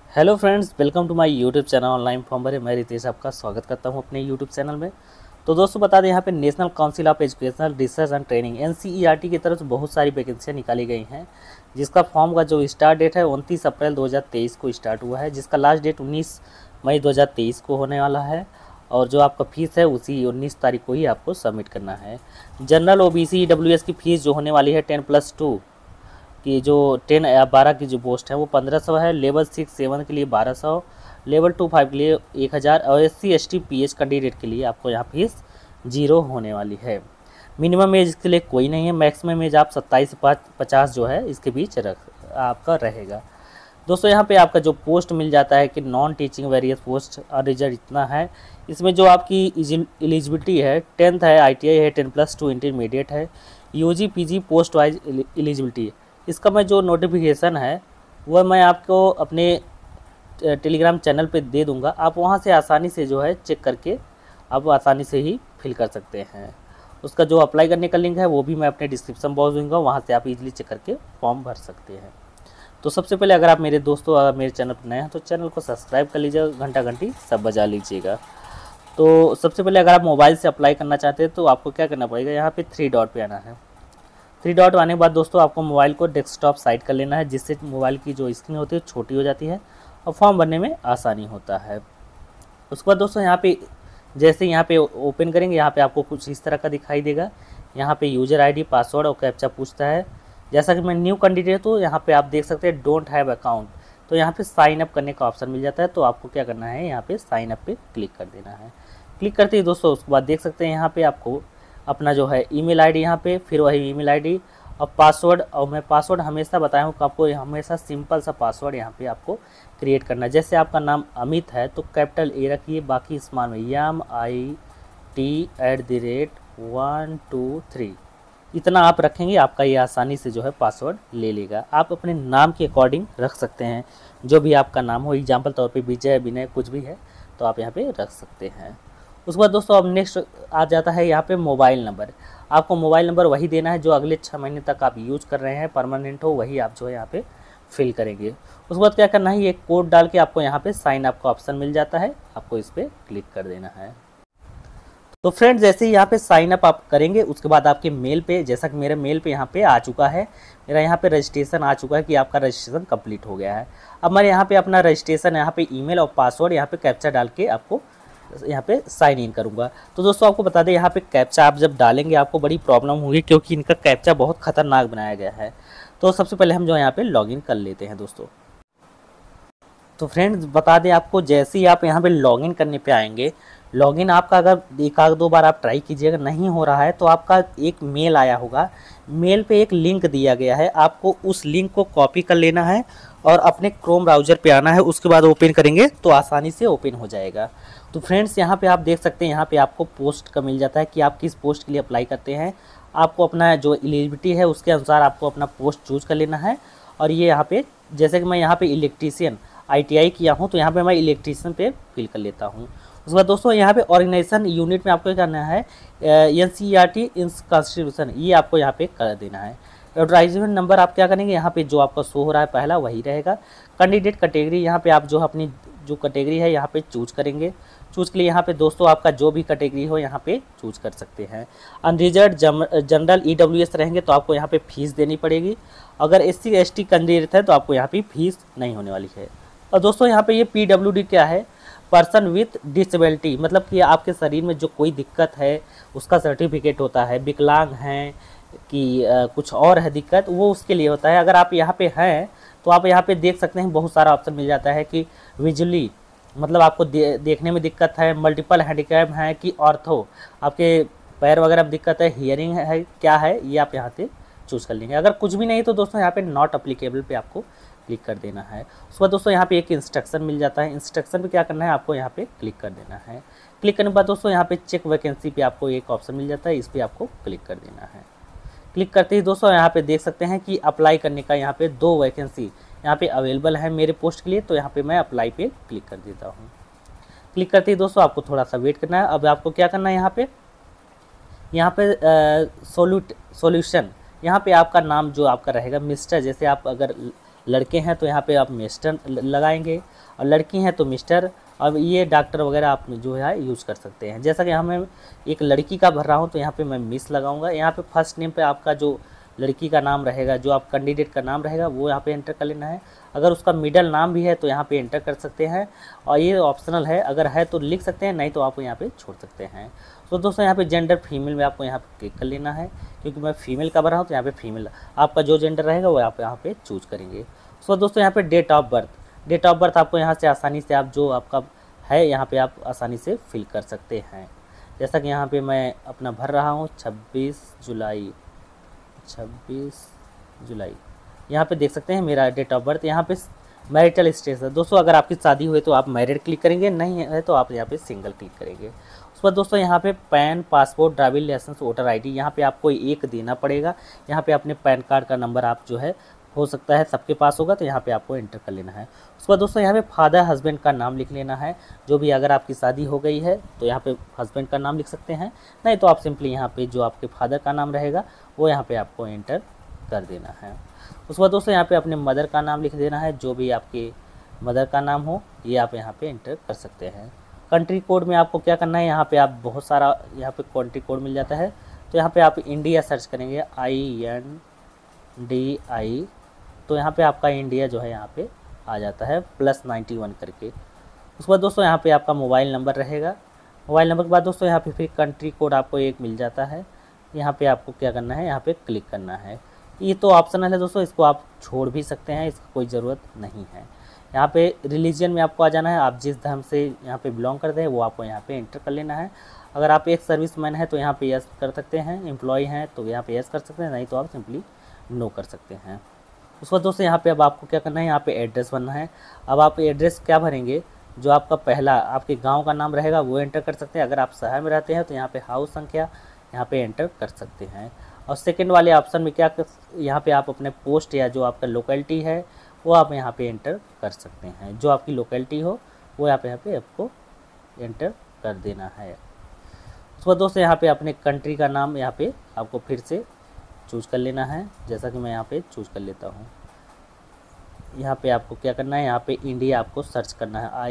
Hello friends, welcome to my YouTube channel online form भरे। मैं रितेश आपका स्वागत करता हूं अपने यूट्यूब चैनल में। तो दोस्तों बता दें, यहाँ पे national council of educational research and training NCERT की तरफ से बहुत सारी वैकेंसियाँ निकाली गई हैं, जिसका फॉर्म का जो स्टार्ट डेट है 29 अप्रैल 2023 को स्टार्ट हुआ है, जिसका लास्ट डेट 19 मई 2023 को होने वाला है। और जो आपका फ़ीस है उसी 19 तारीख को ही आपको सबमिट करना है। जनरल OBC EWS की फ़ीस जो होने वाली है 10+2 कि जो 10 या 12 की जो पोस्ट है वो 1500 है। लेवल 6-7 के लिए 1200, लेवल 2-5 के लिए 1000 और SC/ST PH कैंडिडेट के लिए आपको यहाँ फीस 0 होने वाली है। मिनिमम एज इसके लिए कोई नहीं है। मैक्सिमम एज आप 27 से 50 जो है इसके बीच आपका रहेगा। दोस्तों यहाँ पे आपका जो पोस्ट मिल जाता है कि नॉन टीचिंग वेरियस पोस्ट और रिजल्ट इतना है। इसमें जो आपकी एलिजिबिलिटी है 10th है, ITI है, 10+2 इंटरमीडिएट है, UG PG post wise eligibility है। इसका मैं जो नोटिफिकेशन है वह मैं आपको अपने टेलीग्राम चैनल पे दे दूंगा। आप वहां से आसानी से जो है चेक करके आप आसानी से ही फिल कर सकते हैं। उसका जो अप्लाई करने का लिंक है वो भी मैं अपने डिस्क्रिप्शन बॉक्स दूंगा, वहां से आप इजीली चेक करके फॉर्म भर सकते हैं। तो सबसे पहले अगर आप मेरे दोस्तों अगर मेरे चैनल पर नए हैं तो चैनल को सब्सक्राइब कर लीजिएगा, घंटा घंटी सब बजा लीजिएगा। तो सबसे पहले अगर आप मोबाइल से अप्लाई करना चाहते हैं तो आपको क्या करना पड़ेगा, यहाँ पे 3 डॉट पे आना है। 3 डॉट आने के बाद दोस्तों आपको मोबाइल को डेस्कटॉप साइड कर लेना है, जिससे मोबाइल की जो स्क्रीन होती है छोटी हो जाती है और फॉर्म भरने में आसानी होता है। उसके बाद दोस्तों यहाँ पे जैसे यहाँ पे ओपन करेंगे, यहाँ पे आपको कुछ इस तरह का दिखाई देगा। यहाँ पे यूज़र ID, पासवर्ड और कैप्चा पूछता है। जैसा कि मैं न्यू कैंडिडेट हूँ, यहाँ पे आप देख सकते हैं डोंट हैव अकाउंट, तो यहाँ पे साइन अप करने का ऑप्शन मिल जाता है। तो आपको क्या करना है, यहाँ पे साइन अप पे क्लिक कर देना है। क्लिक करते ही दोस्तों उसके बाद देख सकते हैं यहाँ पे आपको अपना जो है ईमेल ID, यहाँ पे फिर वही ईमेल ID और पासवर्ड। और मैं पासवर्ड हमेशा बताया हूँ कि आपको हमेशा सिंपल सा पासवर्ड यहाँ पे आपको क्रिएट करना है। जैसे आपका नाम अमित है तो कैपिटल A रखिए, बाकी स्मॉल में MIT@123 इतना आप रखेंगे, आपका ये आसानी से जो है पासवर्ड ले लेगा। आप अपने नाम के अकॉर्डिंग रख सकते हैं, जो भी आपका नाम हो। एग्जाम्पल तौर पे विजय, विनय कुछ भी है तो आप यहाँ पे रख सकते हैं। उसके बाद दोस्तों अब नेक्स्ट आ जाता है यहाँ पे मोबाइल नंबर। आपको मोबाइल नंबर वही देना है जो अगले 6 महीने तक आप यूज कर रहे हैं, परमानेंट हो, वही आप जो है यहाँ पे फिल करेंगे। उसके बाद क्या करना है, ये कोड डाल के आपको यहाँ पे साइन अप का ऑप्शन मिल जाता है, आपको इस पर क्लिक कर देना है। तो फ्रेंड्स जैसे ही यहाँ पे साइन अप आप करेंगे उसके बाद आपके मेल पे, जैसा कि मेरे मेल पे यहाँ पे आ चुका है, मेरा यहाँ पे रजिस्ट्रेशन आ चुका है कि आपका रजिस्ट्रेशन कंप्लीट हो गया है। अब मैं यहाँ पे अपना रजिस्ट्रेशन यहाँ पे ईमेल और पासवर्ड यहाँ पे कैप्चा डाल के आपको यहाँ पे साइन इन करूँगा। तो दोस्तों आपको बता दें, यहाँ पे कैप्चा आप जब डालेंगे आपको बड़ी प्रॉब्लम होगी, क्योंकि इनका कैप्चा बहुत खतरनाक बनाया गया है। तो सबसे पहले हम जो यहाँ पे लॉगिन कर लेते हैं दोस्तों। तो फ्रेंड्स बता दें आपको, जैसे ही आप यहाँ पे लॉगिन करने पे आएंगे, लॉगिन आपका अगर एक आध दो बार आप ट्राई कीजिएगा, नहीं हो रहा है तो आपका एक मेल आया होगा। मेल पे एक लिंक दिया गया है, आपको उस लिंक को कॉपी कर लेना है और अपने क्रोम ब्राउज़र पे आना है। उसके बाद ओपन करेंगे तो आसानी से ओपन हो जाएगा। तो फ्रेंड्स यहाँ पे आप देख सकते हैं, यहाँ पे आपको पोस्ट का मिल जाता है कि आप किस पोस्ट के लिए अप्लाई करते हैं। आपको अपना जो एलिजिबिलिटी है उसके अनुसार आपको अपना पोस्ट चूज़ कर लेना है। और ये यहाँ पे जैसे कि मैं यहाँ पे इलेक्ट्रीशियन ITI किया हूँ, तो यहाँ पे मैं इलेक्ट्रीशियन पे फिल कर लेता हूँ। उसके बाद दोस्तों यहाँ पे ऑर्गेनाइजेशन यूनिट में आपको क्या करना है, NCERT इन कॉन्स्टिट्यूशन, ये आपको यहाँ पे कर देना है। एडवर्टाइजमेंट नंबर आप क्या करेंगे, यहाँ पे जो आपका शो हो रहा है पहला वही रहेगा। कैंडिडेट कैटेगरी, यहाँ पे आप जो अपनी जो कैटेगरी है यहाँ पे चूज करेंगे। चूज़ के लिए यहाँ पे दोस्तों आपका जो भी कैटेगरी हो यहाँ पे चूज कर सकते हैं। अनरिजर्व जनरल EWS रहेंगे तो आपको यहाँ पे फीस देनी पड़ेगी। अगर SC/ST कैंडिडेट है तो आपको यहाँ पे फीस नहीं होने वाली है। और दोस्तों यहाँ पे ये PWD क्या है, पर्सन विथ डिसेबिलिटी, मतलब कि आपके शरीर में जो कोई दिक्कत है उसका सर्टिफिकेट होता है। विकलांग हैं कि कुछ और है दिक्कत, वो उसके लिए होता है। अगर आप यहाँ पे हैं तो आप यहाँ पे देख सकते हैं बहुत सारा ऑप्शन मिल जाता है कि विजुअली, मतलब आपको देखने में दिक्कत है, मल्टीपल हैंडीकैप है कि ऑर्थो, आपके पैर वगैरह में दिक्कत है, हियरिंग है, क्या है, ये आप यहाँ से चूज़ कर लेंगे। अगर कुछ भी नहीं तो दोस्तों यहाँ पे नॉट अप्लीकेबल पे आपको क्लिक कर देना है। उसके बाद दोस्तों यहाँ पे एक इंस्ट्रक्शन मिल जाता है, इंस्ट्रक्शन पे क्या करना है, आपको यहाँ पे क्लिक कर देना है। क्लिक करने के बाद दोस्तों यहाँ पे चेक वैकेंसी पे आपको एक ऑप्शन मिल जाता है, इस पर आपको क्लिक कर देना है। क्लिक करते ही दोस्तों यहाँ पे देख सकते हैं कि अप्लाई करने का यहाँ पे 2 वैकेंसी यहाँ पे अवेलेबल है मेरे पोस्ट के लिए, तो यहाँ पे मैं अप्लाई पे क्लिक कर देता हूँ। क्लिक करते ही दोस्तों आपको थोड़ा सा वेट करना है। अब आपको क्या करना है, यहाँ पे सॉल्यूशन, यहाँ पे आपका नाम जो आपका रहेगा मिस्टर, जैसे आप अगर लड़के हैं तो यहाँ पे आप मिस्टर लगाएंगे, और लड़की हैं तो मिस्टर। अब ये डॉक्टर वगैरह आप जो है यूज़ कर सकते हैं। जैसा कि हमें एक लड़की का भर रहा हूँ तो यहाँ पे मैं मिस लगाऊंगा। यहाँ पे फर्स्ट नेम पे आपका जो लड़की का नाम रहेगा, जो आप कैंडिडेट का नाम रहेगा, वो यहाँ पे एंटर कर लेना है। अगर उसका मिडिल नाम भी है तो यहाँ पे एंटर कर सकते हैं, और ये ऑप्शनल है, अगर है तो लिख सकते हैं, नहीं तो आप यहाँ पे छोड़ सकते हैं। तो दोस्तों यहाँ पे जेंडर फीमेल में आपको यहाँ पे क्लिक कर लेना है, क्योंकि मैं फीमेल का भर रहा हूँ तो यहाँ पे फीमेल, आपका जो जेंडर रहेगा वो आप यहाँ पे चूज करेंगे। सो दोस्तों यहाँ पे डेट ऑफ बर्थ आपको यहाँ से आसानी से आप जो आपका है यहाँ पे आप आसानी से फिल कर सकते हैं। जैसा कि यहाँ पे मैं अपना भर रहा हूँ 26 जुलाई, यहाँ पे देख सकते हैं मेरा डेट ऑफ बर्थ। यहाँ पे मैरिटल स्टेटस है दोस्तों, अगर आपकी शादी हुई तो आप मैरिड क्लिक करेंगे, नहीं है तो आप यहाँ पे सिंगल क्लिक करेंगे। उसके बाद दोस्तों यहाँ पे PAN, passport, driving licence, voter ID यहाँ पे आपको एक देना पड़ेगा। यहाँ पे अपने पैन कार्ड का नंबर आप जो है, हो सकता है सबके पास होगा, तो यहाँ पे आपको एंटर कर लेना है। उसके बाद दोस्तों यहाँ पे फादर हस्बैंड का नाम लिख लेना है, जो भी, अगर आपकी शादी हो गई है तो यहाँ पे हस्बैंड का नाम लिख सकते हैं, नहीं तो आप सिंपली यहाँ पे जो आपके फादर का नाम रहेगा वो यहाँ पे आपको एंटर कर देना है। उसके बाद दोस्तों यहाँ पे अपने मदर का नाम लिख देना है, जो भी आपके मदर का नाम हो ये आप यहाँ पे एंटर कर सकते हैं। कंट्री कोड में आपको क्या करना है, यहाँ पे आप बहुत सारा यहाँ पे कंट्री कोड मिल जाता है, तो यहाँ पे आप इंडिया सर्च करेंगे, INDI, तो यहाँ पे आपका इंडिया जो है यहाँ पे आ जाता है +91 करके। उसके बाद दोस्तों यहाँ पे आपका मोबाइल नंबर रहेगा। मोबाइल नंबर के बाद दोस्तों यहाँ पे फिर कंट्री कोड आपको एक मिल जाता है, यहाँ पे आपको क्या करना है, यहाँ पे क्लिक करना है। ये तो ऑप्शनल है दोस्तों, इसको आप छोड़ भी सकते हैं, इसकी कोई ज़रूरत नहीं है। यहाँ पे रिलीजन में आपको आ जाना है, आप जिस धर्म से यहाँ पे बिलोंग करते हैं वो आपको यहाँ पे एंटर कर लेना है। अगर आप एक सर्विसमैन है तो यहाँ पे यस कर सकते हैं, एम्प्लॉय हैं तो यहाँ पे यस कर सकते हैं, नहीं तो आप सिंपली नो कर सकते हैं। उसके बाद दोस्तों यहाँ पे अब आपको क्या करना है, यहाँ पे एड्रेस भरना है। अब आप एड्रेस क्या भरेंगे, जो आपका पहला आपके गांव का नाम रहेगा वो एंटर कर सकते हैं। अगर आप शहर में रहते हैं तो यहाँ पे हाउस संख्या यहाँ पे एंटर कर सकते हैं। और सेकंड वाले ऑप्शन में क्या यहाँ पे आप अपने पोस्ट या जो आपका लोकेलिटी है वो आप यहाँ पे एंटर कर सकते हैं। जो आपकी लोकेलिटी हो वो यहाँ पे आपको एंटर कर देना है। उसके बाद दोस्तों यहाँ पे अपने कंट्री का नाम यहाँ पे आपको फिर से चूज़ कर लेना है, जैसा कि मैं यहाँ पे चूज़ कर लेता हूँ। यहाँ पे आपको क्या करना है, यहाँ पे इंडिया आपको सर्च करना है,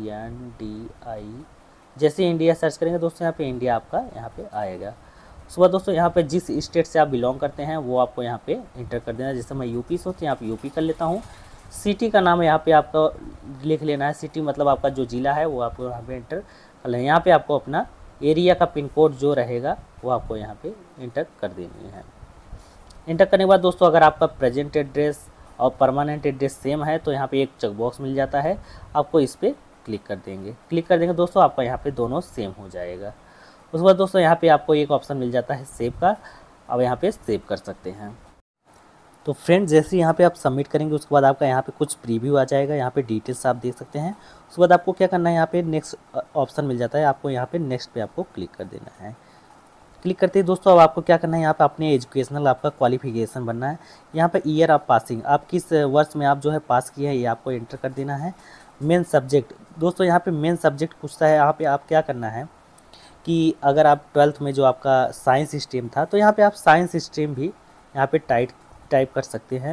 INDI। जैसे इंडिया सर्च करेंगे दोस्तों यहाँ पे इंडिया आपका यहाँ पे आएगा। उसके बाद दोस्तों यहाँ पे जिस स्टेट से आप बिलोंग करते हैं वो आपको यहाँ पे इंटर कर देना है। जैसे मैं यूपी से हूँ तो यहाँ पे यूपी कर लेता हूँ। सिटी का नाम यहाँ पे आपका लिख लेना है, सिटी मतलब आपका जो ज़िला है वो आपको यहाँ पे इंटर कर लेना है। यहाँ पे आपको अपना एरिया का पिन कोड जो रहेगा वो आपको यहाँ पे इंटर कर देनी है। इंटर करने के बाद दोस्तों अगर आपका प्रेजेंट एड्रेस और परमानेंट एड्रेस सेम है तो यहाँ पे एक चेक बॉक्स मिल जाता है, आपको इस पर क्लिक कर देंगे दोस्तों, आपका यहाँ पे दोनों सेम हो जाएगा। उसके बाद दोस्तों यहाँ पे आपको एक ऑप्शन मिल जाता है सेव का, अब यहाँ पे सेव कर सकते हैं। तो फ्रेंड्स जैसे यहाँ पे आप सबमिट करेंगे उसके बाद आपका यहाँ पे कुछ प्रीव्यू आ जाएगा, यहाँ पे डिटेल्स आप देख सकते हैं। उसके बाद आपको क्या करना है, यहाँ पे नेक्स्ट ऑप्शन मिल जाता है, आपको यहाँ पे नेक्स्ट पे आपको क्लिक कर देना है। क्लिक करते ही दोस्तों अब आपको क्या करना है, यहाँ पे अपने एजुकेशनल आपका क्वालिफिकेशन बनना है। यहाँ पे ईयर ऑफ पासिंग, आप किस वर्ष में आप जो है पास किए हैं ये आपको एंटर कर देना है। मेन सब्जेक्ट दोस्तों यहाँ पे मेन सब्जेक्ट पूछता है, यहाँ पे आप क्या करना है कि अगर आप 12th में जो आपका साइंस स्ट्रीम था तो यहाँ पे आप साइंस स्ट्रीम भी यहाँ पे टाइप कर सकते हैं,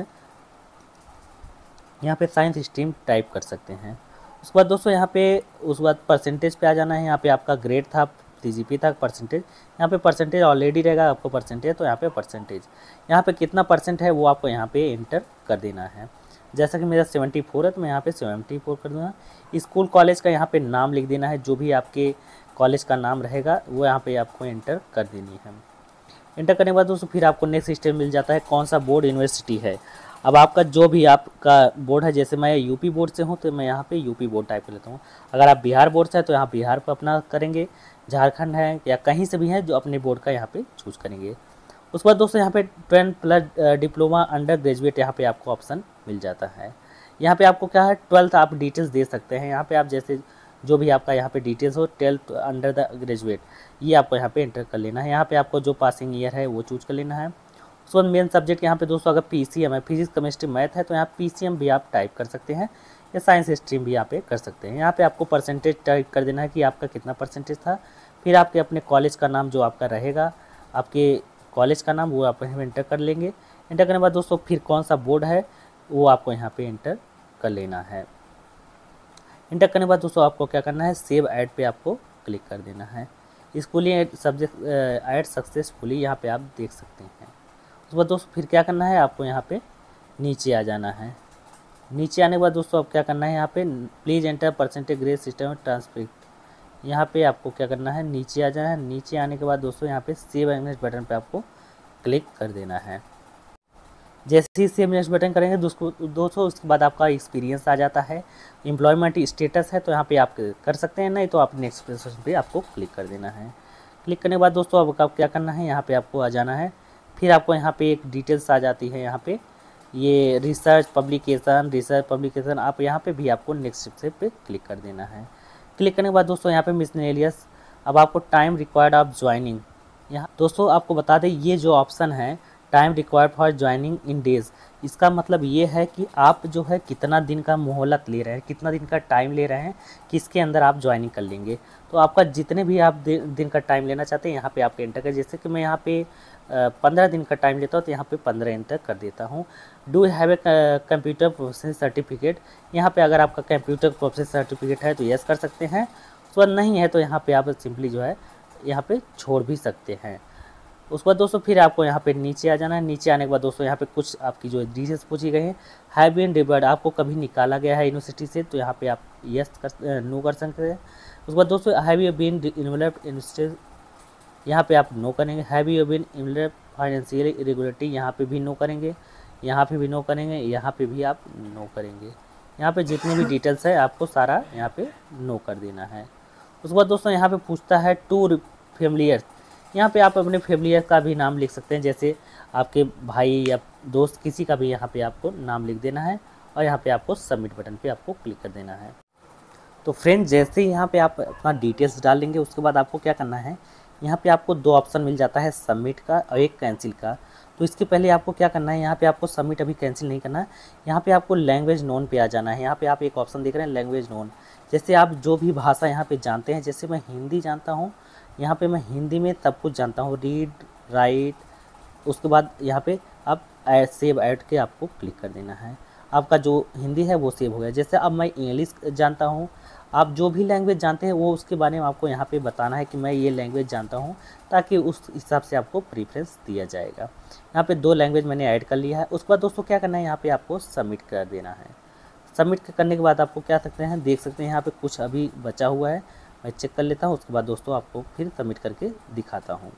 यहाँ पे साइंस स्ट्रीम टाइप कर सकते हैं। उसके बाद दोस्तों यहाँ पे उसके बाद परसेंटेज पे आ जाना है। यहाँ पे आपका ग्रेड था, CGP था, परसेंटेज, यहाँ पे परसेंटेज ऑलरेडी रहेगा, आपको परसेंटेज तो यहाँ पे परसेंटेज, यहाँ पे कितना परसेंट है वो आपको यहाँ पे एंटर कर देना है। जैसा कि मेरा 74 है तो मैं यहाँ पे 74 कर दूँगा। स्कूल कॉलेज का यहाँ पे नाम लिख देना है, जो भी आपके कॉलेज का नाम रहेगा वो यहाँ पे आपको एंटर कर देनी है। एंटर करने के बाद दोस्तों फिर आपको नेक्स्ट स्टेप मिल जाता है कौन सा बोर्ड यूनिवर्सिटी है। अब आपका जो भी आपका बोर्ड है, जैसे मैं यूपी बोर्ड से हूँ तो मैं यहाँ पे यूपी बोर्ड टाइप कर लेता हूँ। अगर आप बिहार बोर्ड से है तो यहाँ बिहार पर अपना करेंगे, झारखंड है या कहीं से भी है जो अपने बोर्ड का यहाँ पे चूज़ करेंगे। उसके बाद दोस्तों यहाँ पे 10+ डिप्लोमा अंडर ग्रेजुएट यहाँ पे आपको ऑप्शन मिल जाता है। यहाँ पे आपको क्या है 12th आप डिटेल्स दे सकते हैं, यहाँ पे आप जैसे जो भी आपका यहाँ पे डिटेल्स हो 12th अंडर द ग्रेजुएट ये आपको यहाँ पे एंटर कर लेना है। यहाँ पे आपको जो पासिंग ईयर है वो चूज कर लेना है। उसके बाद मेन सब्जेक्ट यहाँ पे दोस्तों अगर PCM है, फिजिक्स केमिस्ट्री मैथ है तो यहाँ PCM भी आप टाइप कर सकते हैं, या साइंस स्ट्रीम भी यहाँ पे कर सकते हैं। यहाँ पे आपको परसेंटेज टाइप कर देना है कि आपका कितना परसेंटेज था, फिर आपके अपने कॉलेज का नाम जो आपका रहेगा, आपके कॉलेज का नाम वो आप एंटर कर लेंगे। एंटर करने के बाद दोस्तों फिर कौन सा बोर्ड है वो आपको यहाँ पे इंटर कर लेना है। इंटर करने के बाद दोस्तों आपको क्या करना है, सेव ऐड पे आपको क्लिक कर देना है। इसको लिए सब्जेक्ट ऐड सक्सेसफुली यहाँ पे आप देख सकते हैं। उसके बाद दोस्तों फिर क्या करना है, आपको यहाँ पे नीचे आ जाना है। नीचे आने के बाद दोस्तों आप क्या करना है, यहाँ पे please enter percentage grade system transcript, यहाँ पे आपको क्या करना है, नीचे आ जाना है। नीचे आने के बाद दोस्तों यहाँ पे सेव इंग्लिश बटन पे आपको क्लिक कर देना है। जैसे ही सेव नेक्स्ट बटन करेंगे दोस्तों उसके बाद आपका एक्सपीरियंस आ जाता है। एम्प्लॉयमेंट स्टेटस है तो यहाँ पे आप कर सकते हैं, नहीं तो आप नेक्स्ट प्रोसेस पे आपको क्लिक कर देना है। क्लिक करने के बाद दोस्तों अब क्या करना है, यहाँ पे आपको आ जाना है। फिर आपको यहाँ पे एक डिटेल्स आ जाती है, यहाँ पे ये रिसर्च पब्लिकेशन आप यहाँ पे भी आपको नेक्स्ट स्टेप पे क्लिक कर देना है। क्लिक करने के बाद दोस्तों यहाँ पे मिसलेनियस, अब आपको टाइम रिक्वायर्ड ऑफ ज्वाइनिंग, यहाँ दोस्तों आपको बता दें ये जो ऑप्शन है time required for joining in days, इसका मतलब ये है कि आप जो है कितना दिन का मोहलत ले रहे हैं, कितना दिन का टाइम ले रहे हैं कि इसके अंदर आप ज्वाइनिंग कर लेंगे। तो आपका जितने भी आप दिन का टाइम लेना चाहते हैं यहाँ पे आप एंटर करें। जैसे कि मैं यहाँ पे 15 दिन का टाइम लेता हूँ तो यहाँ पे 15 एंटर कर देता हूँ। Do have a computer professional certificate, यहाँ पे अगर आपका कंप्यूटर प्रोफेशनल सर्टिफिकेट है तो यस कर सकते हैं, तो नहीं है तो यहाँ पे आप सिंपली जो है यहाँ पे छोड़ भी सकते हैं। उसके बाद दोस्तों फिर आपको यहाँ पे नीचे आ जाना है। नीचे आने के बाद दोस्तों यहाँ पे कुछ आपकी जो डिटेल्स पूछी गई हैं, हैव बीन डिबर्ड, आपको कभी निकाला गया है यूनिवर्सिटी से तो यहाँ पे आप यस नो कर सकते हैं। उसके बाद दोस्तों have you been involved in stage, यहाँ पे आप नो करेंगे। Have you been involved financial irregularity, यहाँ पे भी नो करेंगे, यहाँ पे भी नो करेंगे, यहाँ पे भी आप नो करेंगे। यहाँ पे जितने भी डिटेल्स है आपको सारा यहाँ पे नो कर देना है। उसके बाद दोस्तों यहाँ पे पूछता है टू फैमिलियर, यहाँ पे आप अपने फैमिलियर का भी नाम लिख सकते हैं, जैसे आपके भाई या दोस्त किसी का भी यहाँ पे आपको नाम लिख देना है और यहाँ पे आपको सबमिट बटन पे आपको क्लिक कर देना है। तो फ्रेंड्स जैसे ही यहाँ पे आप अपना डिटेल्स डाल लेंगे उसके बाद आपको क्या करना है, यहाँ पे आपको दो ऑप्शन मिल जाता है, सबमिट का और एक कैंसिल का। तो इसके पहले आपको क्या करना है, यहाँ पे आपको सबमिट अभी कैंसिल नहीं करना है, यहाँ पे आपको लैंग्वेज नोन पे आ जाना है। यहाँ पे आप एक ऑप्शन देख रहे हैं लैंग्वेज नोन, जैसे आप जो भी भाषा यहाँ पे जानते हैं, जैसे मैं हिंदी जानता हूँ, यहाँ पे मैं हिंदी में सब कुछ जानता हूँ, रीड राइट। उसके बाद यहाँ पे आप सेव ऐड के आपको क्लिक कर देना है, आपका जो हिंदी है वो सेव हो गया। जैसे अब मैं इंग्लिश जानता हूँ, आप जो भी लैंग्वेज जानते हैं वो उसके बारे में आपको यहाँ पे बताना है कि मैं ये लैंग्वेज जानता हूँ, ताकि उस हिसाब से आपको प्रीफ्रेंस दिया जाएगा। यहाँ पे 2 लैंग्वेज मैंने ऐड कर लिया है। उसके बाद दोस्तों क्या करना है, यहाँ पे आपको सबमिट कर देना है। सबमिट करने के बाद आपको क्या सकते हैं, देख सकते हैं यहाँ पे कुछ अभी बचा हुआ है, मैं चेक कर लेता हूँ। उसके बाद दोस्तों आपको फिर सबमिट करके दिखाता हूँ।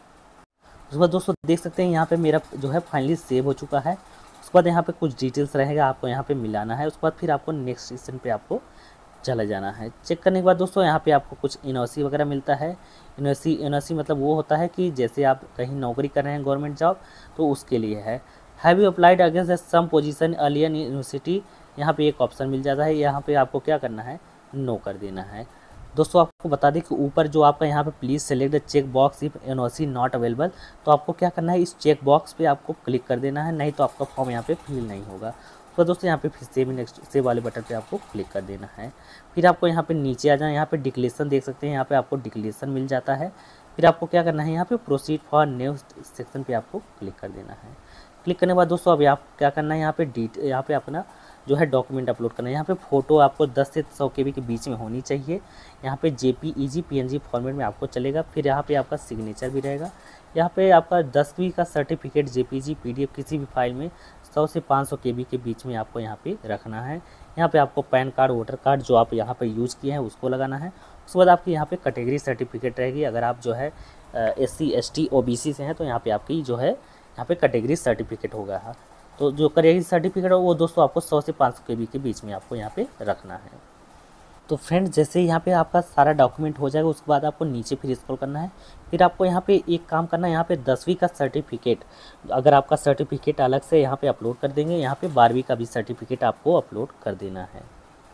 उसके बाद दोस्तों देख सकते हैं यहाँ पे मेरा जो है फाइनली सेव हो चुका है। उसके बाद यहाँ पे कुछ डिटेल्स रहेगा, आपको यहाँ पे मिलाना है। उसके बाद फिर आपको नेक्स्ट सेक्शन पे आपको चला जाना है। चेक करने के बाद दोस्तों यहाँ पे आपको कुछ एनओसी वगैरह मिलता है। एनओसी मतलब वो होता है कि जैसे आप कहीं नौकरी कर रहे हैं गवर्नमेंट जॉब, तो उसके लिए है। Have you applied against some position earlier in university, यहाँ पे एक ऑप्शन मिल जाता है, यहाँ पे आपको क्या करना है, नो कर देना है। दोस्तों आपको बता दें कि ऊपर जो आपका यहाँ पे please select the check box if NOC not available, तो आपको क्या करना है, इस चेक बॉक्स पे आपको क्लिक कर देना है, नहीं तो आपका फॉर्म यहाँ पे फिल नहीं होगा। तो दोस्तों यहाँ पे फिर सेव नेक्स्ट सेव वाले बटन पे आपको क्लिक कर देना है। फिर आपको यहाँ पे नीचे आ जाना, यहाँ पे डिक्लेरेशन देख सकते हैं, यहाँ पे आपको डिक्लेरेशन मिल जाता है। फिर आपको क्या करना है, यहाँ पे प्रोसीड फॉर नेक्स्ट सेक्शन पे आपको क्लिक कर देना है। क्लिक करने के बाद दोस्तों अब यहाँ क्या करना है, यहाँ पे अपना जो है डॉक्यूमेंट अपलोड करना है। यहाँ पे फ़ोटो आपको 10 से 100 KB के बीच में होनी चाहिए। यहाँ पे JPEG PNG फॉर्मेट में आपको चलेगा। फिर यहाँ पे आपका सिग्नेचर भी रहेगा। यहाँ पे आपका 10वीं का सर्टिफिकेट JPG PDF किसी भी फाइल में 100 से 500 KB के बीच में आपको यहाँ पे रखना है। यहाँ पे आपको पैन कार्ड वोटर कार्ड जो आप यहाँ पे यूज़ किए हैं उसको लगाना है। उसके बाद आपकी यहाँ पे कैटेगरी सर्टिफिकेट रहेगी। अगर आप जो है SC ST OBC से हैं तो यहाँ पे आपकी जो है यहाँ पे कैटेगरी सर्टिफिकेट होगा। तो जो कैटेगरी सर्टिफिकेट है वो दोस्तों आपको 100 से 500 KB के बीच में आपको यहाँ पे रखना है। तो फ्रेंड्स जैसे यहाँ पे आपका सारा डॉक्यूमेंट हो जाएगा उसके बाद आपको नीचे फिर स्क्रॉल करना है। फिर आपको यहाँ पे एक काम करना है, यहाँ पे 10वीं का सर्टिफिकेट, अगर आपका सर्टिफिकेट अलग से यहाँ पे अपलोड कर देंगे, यहाँ पे 12वीं का भी सर्टिफिकेट आपको अपलोड कर देना है।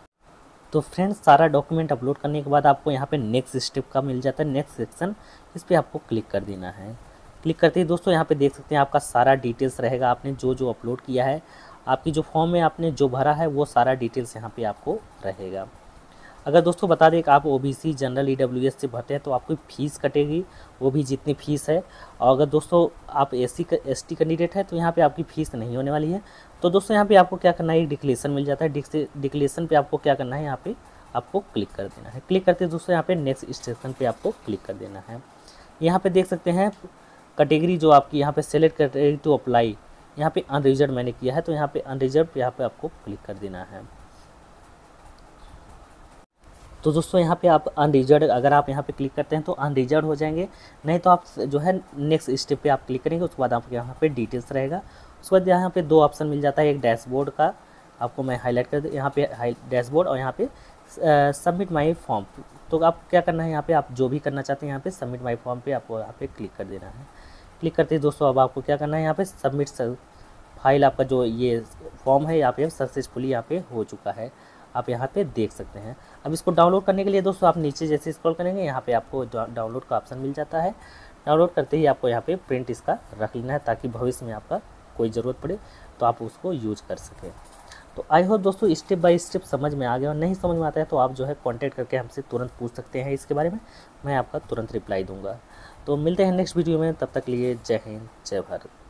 तो फ्रेंड्स सारा डॉक्यूमेंट अपलोड करने के बाद आपको यहाँ पे नेक्स्ट स्टेप का मिल जाता है, नेक्स्ट सेक्शन, इस पर आपको क्लिक कर देना है। क्लिक करते ही दोस्तों यहाँ पे देख सकते हैं आपका सारा डिटेल्स रहेगा, आपने जो अपलोड किया है, आपकी जो फॉर्म में आपने जो भरा है वो सारा डिटेल्स यहाँ पे आपको रहेगा। अगर दोस्तों बता दें कि आप ओबीसी जनरल ईडब्ल्यूएस से भरते हैं तो आपकी फ़ीस कटेगी, वो भी जितनी फ़ीस है। और अगर दोस्तों आप एसटी कैंडिडेट है तो यहाँ पे आपकी फ़ीस नहीं होने वाली है। तो दोस्तों यहाँ पे आपको क्या करना है, एक डिक्लेरेशन मिल जाता है। डिक्लेरेशन पे आपको क्या करना है, यहाँ पे आपको क्लिक कर देना है। क्लिक करते दोस्तों यहाँ पे नेक्स्ट स्टेशन पे आपको क्लिक कर देना है। यहाँ पे देख सकते हैं कैटेगरी जो आपकी यहाँ पे सेलेक्ट कैटेगरी टू अप्लाई, यहाँ पे अनरिजर्व मैंने किया है तो यहाँ पे अनरिजर्व यहाँ पे आपको क्लिक कर देना है। तो दोस्तों यहाँ पे आप अनरिजर्व, अगर आप यहाँ पे क्लिक करते हैं तो अनरिजर्व हो जाएंगे, नहीं तो आप जो है नेक्स्ट स्टेप पे आप क्लिक करेंगे। उसके बाद आपको यहाँ पे डिटेल्स रहेगा। उसके बाद यहाँ पे 2 ऑप्शन मिल जाता है, एक डैशबोर्ड का, आपको मैं हाईलाइट कर दूँ यहाँ पे डैशबोर्ड, और यहाँ पे सबमिट माई फॉर्म। तो आपको क्या करना है, यहाँ पे आप जो भी करना चाहते हैं यहाँ पे सबमिट माई फॉर्म पे आपको यहाँ पे क्लिक कर देना है। क्लिक करते ही दोस्तों अब आपको क्या करना है, यहाँ पे सबमिट फाइल, आपका जो ये फॉर्म है यहाँ पे सक्सेसफुली यहाँ पे हो चुका है, आप यहाँ पे देख सकते हैं। अब इसको डाउनलोड करने के लिए दोस्तों आप नीचे जैसे स्क्रॉल करेंगे यहाँ पे आपको डाउनलोड का ऑप्शन मिल जाता है। डाउनलोड करते ही आपको यहाँ पे प्रिंट इसका रख लेना है, ताकि भविष्य में आपका कोई ज़रूरत पड़े तो आप उसको यूज कर सकें। तो आई होप दोस्तों स्टेप बाय स्टेप समझ में आ गया, और नहीं समझ में आता है तो आप जो है कांटेक्ट करके हमसे तुरंत पूछ सकते हैं इसके बारे में, मैं आपका तुरंत रिप्लाई दूंगा। तो मिलते हैं नेक्स्ट वीडियो में, तब तक लिए जय हिंद जय भारत।